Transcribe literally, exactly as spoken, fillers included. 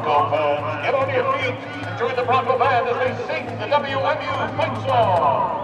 Bronco fans, get on your feet and join the Bronco band as they sing the W M U fight song.